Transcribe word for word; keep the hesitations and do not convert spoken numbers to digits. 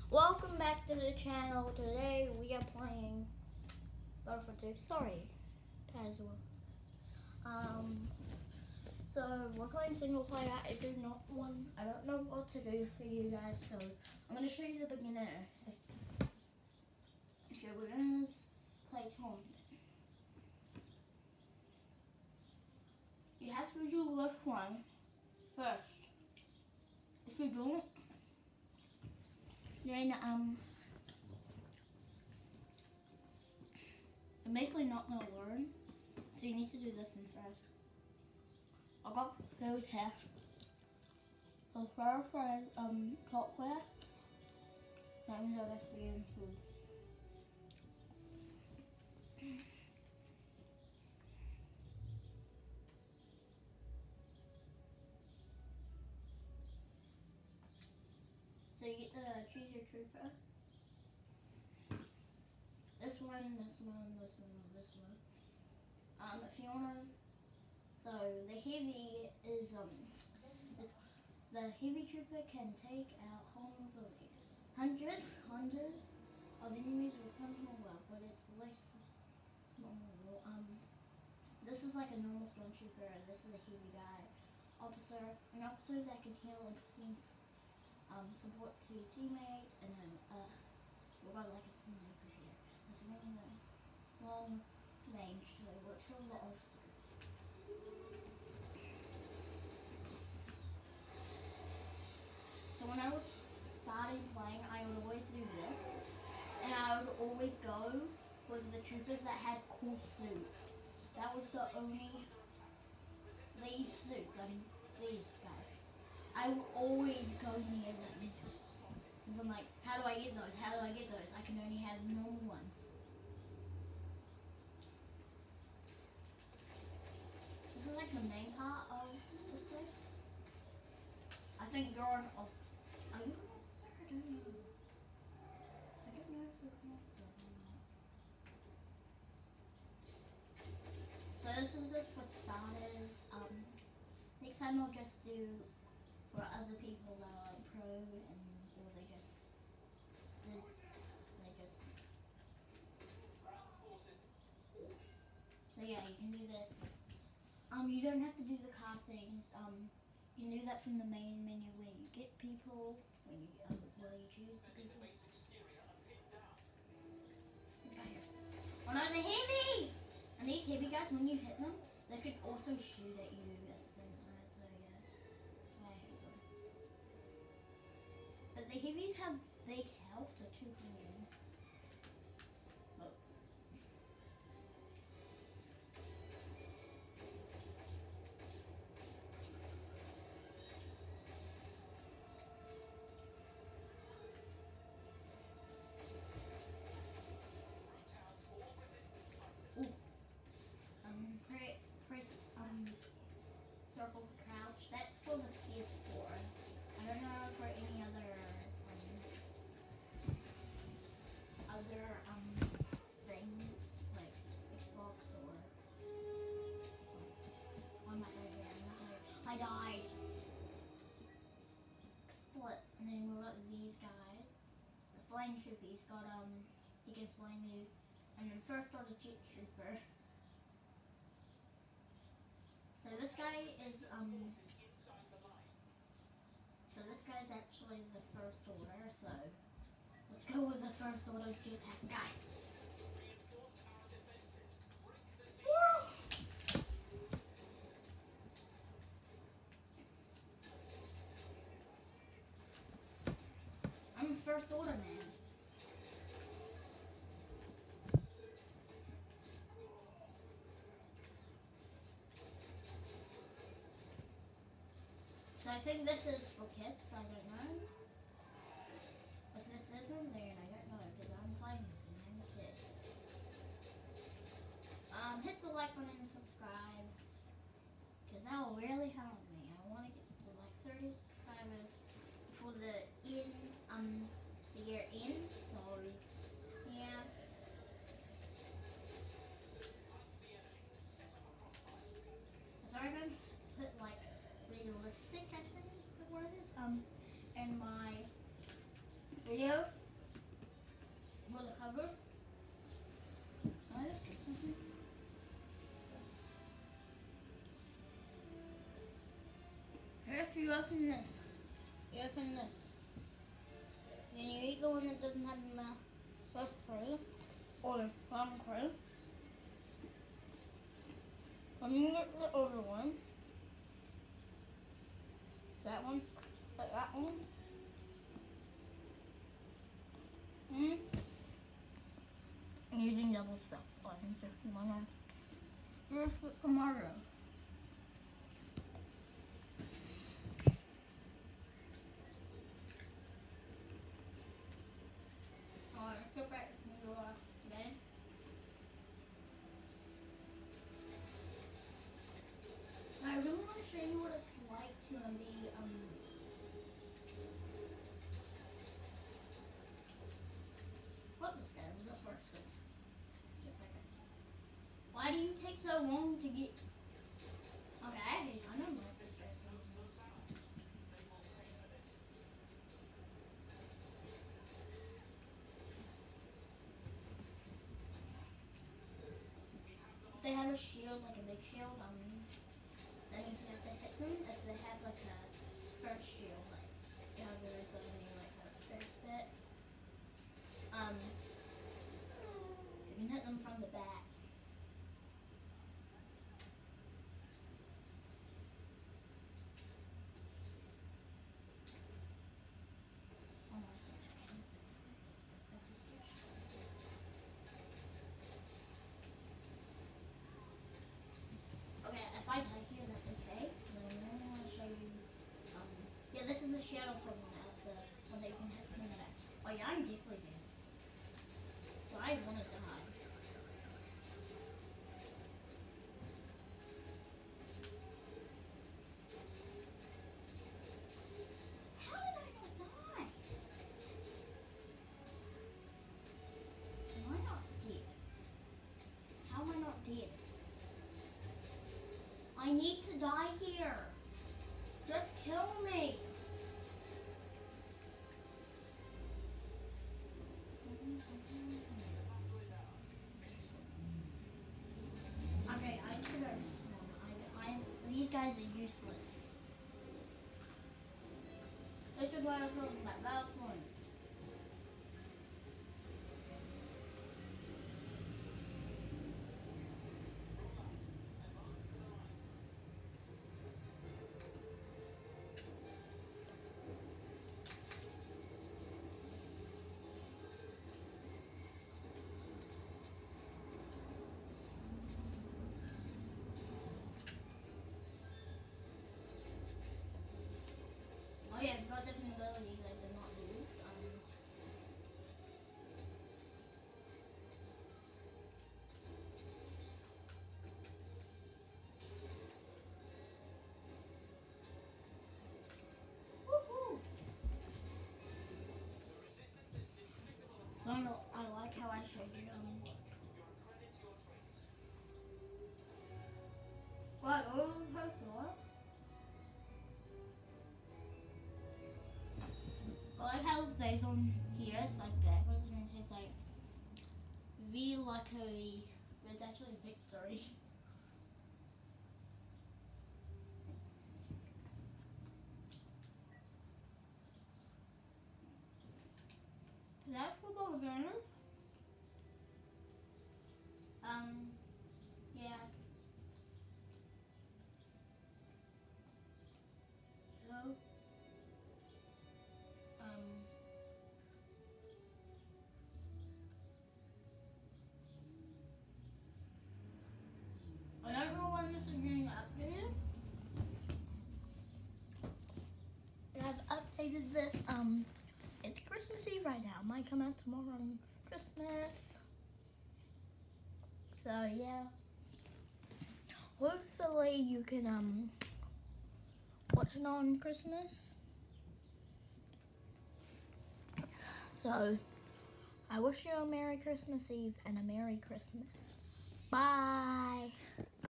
Welcome back to the channel. Today we are playing Battlefield two. Sorry, casual. Um, so we're playing single player. I do not want. I don't know what to do for you guys. So I'm gonna show you the beginner. If if you're beginners, play tournament. You have to do this one first. If you don't, then um. I'm basically not gonna learn, so you need to do this one first. I got food here. The first one, um, chocolate. That means I must be in food. So you get to choose your trooper. This one, this one, this one, this one. Um, if you wanna, so the heavy is um, it's, the heavy trooper can take out hundreds of hundreds, hundreds of enemies with one mobile, but it's less normal. Um, this is like a normal stormtrooper, and this is a heavy guy. Officer, an officer that can heal and proceeds um support to teammates, and then uh, we're about like a sniper here. It's really long, long range, so we'll kill the officer. So when I was starting playing, I would always do this, and I would always go with the troopers that had cool suits. That was the only, these suits, I mean, these guys. I would always go near them. Because I'm like, how do I get those? How do I get those? I can only have normal ones. This is like the main part of this place. I think you're an officer. Are you an officer? I don't know. I don't know if you're an officer or not. So this is just for starters. Um, next time I'll just do for other people that are like pro and or they just they, they just so yeah, you can do this. Um, you don't have to do the car things. Um, you can do that from the main menu where you get people, when you um, where you choose the people. This guy here. Oh no, it's a heavy! And these heavy guys, when you hit them, they could also shoot at you at the same time. So yeah, I hate them. But the heavies have big health, they're two hundred. Look. Ooh. Um, pre press um circle to crouch. That's for the P S four. I don't know for any other other um things like Xbox or oh, I'm not right here, I'm not right. I died. What? And then what about these guys? The flame trooper, he's got um he can flame you. And then first got a jet trooper. So this guy is um so this guy's actually the first order, so let's go with the first order jetpack guy. I'm first order man. So I think this is for kids, I don't know. If this isn't, then I don't know, because I'm playing this and I'm a kid. Um, hit the like button and subscribe, because that will really help me. I want to get to like thirty subscribers before the end, um, the year ends, so yeah. So I'm going to put like realistic, I think the word is, um, in my video. cover. I just did something. If you open this, you open this, and you eat the one that doesn't have the mouth first through, or the bottom through. When you get the other one, that one, like that one, mm. I'm using double stuff on just one. Just get tomato. Alright, go back to your bed. I really want to show you what it's like to be um. What this guy was the first thing. Why do you take so long to get? Okay, I know my first guy. If they have a shield, like a big shield, um, that means you have to hit them. If they have like a first shield, like you know, there's something like a first hit. Um, you can hit them from the back. Okay, if I die here, that's okay. But I really want to show you. Um, yeah, this is the shadow from that, the one that you can hit from the back. Oh yeah, I'm definitely dead. So I want to die. How did I not die? Am I not dead? How am I not dead? I need to die here. Just kill me. Okay, I should have. I, I, these guys are useless. This is why I was talking about that one. Oh yeah, I've got different abilities I did not use. Um, woohoo! So I, know, I like how I showed you. Um, what? Oh, first what? I like how it says on here, it's like backwards, and it says like V luckily, but it's actually victory. That's for the learners. Um, yeah. So, um, I don't know when this is being updated. And I've updated this. Um, it's Christmas Eve right now. Might come out tomorrow on Christmas. So yeah. Hopefully you can um watch it on Christmas. So I wish you a Merry Christmas Eve and a Merry Christmas. Bye.